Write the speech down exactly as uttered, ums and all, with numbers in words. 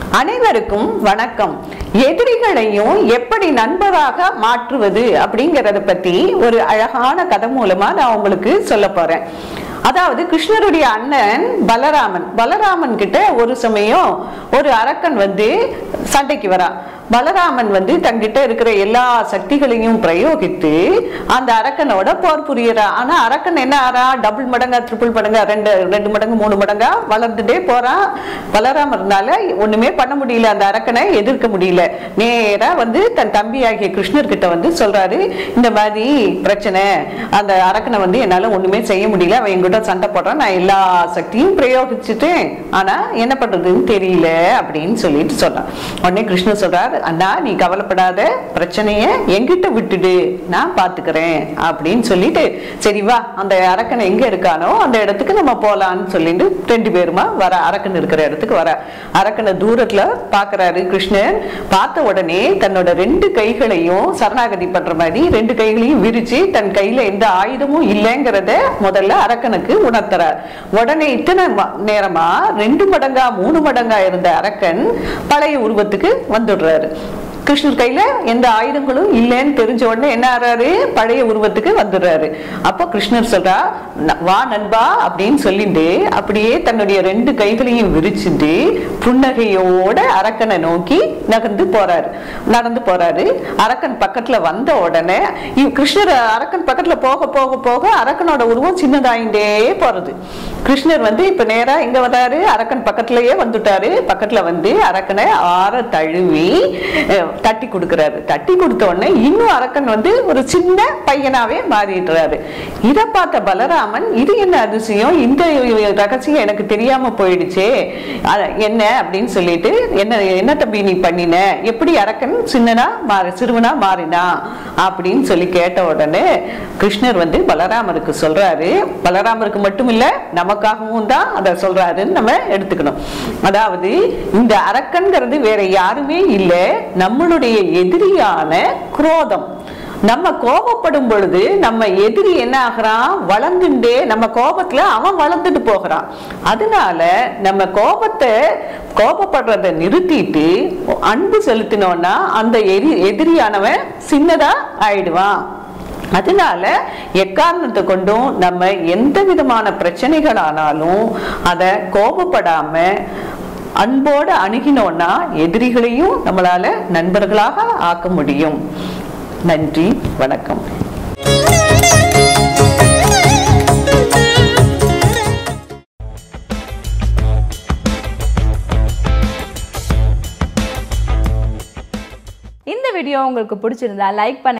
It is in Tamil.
அனைவருக்கும் வணக்கம். எதிரிகளையும் எப்படி நண்பராக மாற்றுவது அப்படிங்கறத பத்தி ஒரு அழகான கதை மூலமா நான் உங்களுக்கு சொல்ல போறேன். அதாவது கிருஷ்ணருடைய அண்ணன் பலராமன் பலராமன் கிட்ட ஒரு சமயம் ஒரு அரக்கன் வந்து சண்டைக்கு வரா. பலராமன் வந்து தங்கிட்ட இருக்கிற எல்லா சக்திகளையும் பிரயோகித்து அந்த அரக்கனோட போர் புரியறா. ஆனா அரக்கன் என்ன ஆறா, டபுள் மடங்கா ட்ரிபிள் மடங்கா ரெண்டு ரெண்டு மடங்கு மூணு மடங்கா வளர்ந்துட்டே போறான். பலராமர்னால ஒண்ணுமே பண்ண முடியல, அந்த அரக்கனை எதிர்க்க முடியல. நேரா வந்து தன் தம்பி ஆகிய கிருஷ்ணர் கிட்ட வந்து சொல்றாரு, இந்த மாதிரி பிரச்சனை, அந்த அரக்கனை வந்து என்னால ஒண்ணுமே செய்ய முடியல, அவன் என்கிட்ட சண்டை போடுறான், நான் எல்லா சக்தியும் பிரயோகிச்சுட்டேன், ஆனா என்ன பண்றதுன்னு தெரியல அப்படின்னு சொல்லிட்டு சொல்றான். உடனே கிருஷ்ணர் சொல்றாரு, அண்ணா நீ கவலைப்படாத, பிரச்சனைய என்கிட்ட விட்டுடு, நான் பாத்துக்கிறேன் அப்படின்னு சொல்லிட்டு, சரி வா அந்த அரக்கன் எங்க இருக்கானோ அந்த இடத்துக்கு நம்ம போலான்னு சொல்லிட்டு ரெண்டு பேருமா வர. அரக்கன் இருக்கிற இடத்துக்கு வர. அரக்கனை தூரத்துல பாக்குறாரு கிருஷ்ணன். பார்த்த உடனே தன்னோட ரெண்டு கைகளையும் சரணாகதி பண்ற மாதிரி ரெண்டு கைகளையும் விரிச்சு தன் கையில எந்த ஆயுதமும் இல்லைங்கிறத முதல்ல அரக்கனுக்கு உணர்த்துறார். உடனே இத்தனை நேரமா ரெண்டு மடங்கா மூணு மடங்கா இருந்த அரக்கன் பழைய உருவத்துக்கு வந்துடுறாரு. கிருஷ்ணர் கையில எந்த ஆயுதங்களும் இல்லைன்னு தெரிஞ்ச உடனே என்ன ஆறாரு, பழைய உருவத்துக்கு வந்துடுறாரு. அப்போ கிருஷ்ணர் சொல்றா, வா நண்பா அப்படின்னு சொல்லிட்டு அப்படியே தன்னுடைய ரெண்டு கைகளையும் விரிச்சுட்டு புன்னகையோட அரக்கனை நோக்கி நகர்ந்து போறாரு நடந்து போறாரு. அரக்கன் பக்கத்துல வந்த உடனே கிருஷ்ணர் அரக்கன் பக்கத்துல போக போக போக அரக்கனோட உருவம் சின்னதாயிண்டே போறது. கிருஷ்ணர் வந்து இப்ப நேரா இங்க வந்தாரு, அரக்கன் பக்கத்திலேயே வந்துட்டாரு. பக்கத்துல வந்து அரக்கனை ஆற தழுவி தட்டி கொடுக்கிறாரு. தட்டி கொடுத்த உடனே இன்னும் அரக்கன் வந்து ஒரு சின்ன பையனாவே மாறிடுறாரு. இதை பார்த்த பலராமன், இது என்ன அதிசயம், இந்த ரகசியம் எனக்கு தெரியாம போயிடுச்சே, என்ன அப்படின்னு சொல்லிட்டு, என்ன என்ன தம்பி நீ பண்ணின, எப்படி அரக்கன் சின்னனா மாறி சிறுவனா மாறினா அப்படின்னு சொல்லி கேட்ட உடனே கிருஷ்ணர் வந்து பலராமருக்கு சொல்றாரு. பலராமருக்கு மட்டும் இல்ல, நமக்காகவும் தான் அதை சொல்றாருன்னு நம்ம எடுத்துக்கணும். அதாவது இந்த அரக்கன்கிறது வேற யாருமே இல்லை, நம்மளுடைய எதிரியான குரோதம். நம்ம கோபப்படும் பொழுது நம்ம எதிரி என்ன ஆகிறான், வளர்ந்துட்டே, நம்ம கோபத்துல அவன் வளர்ந்துட்டு போகிறான். அதனால நம்ம கோபத்தை கோபப்படுறத நிறுத்திட்டு அன்பு செலுத்தினோம்னா அந்த எரி எதிரியானவன் சின்னதா ஆயிடுவான். அதனால எக்காரணத்தை கொண்டும் நம்ம எந்த விதமான பிரச்சனைகள் ஆனாலும் அதை கோபப்படாம அன்போடு அணுகினோம்னா எதிரிகளையும் நம்மளால நண்பர்களாக ஆக்க முடியும். நன்றி, வணக்கம். இந்த வீடியோ உங்களுக்கு பிடிச்சிருந்தா லைக் பண்ணுங்க.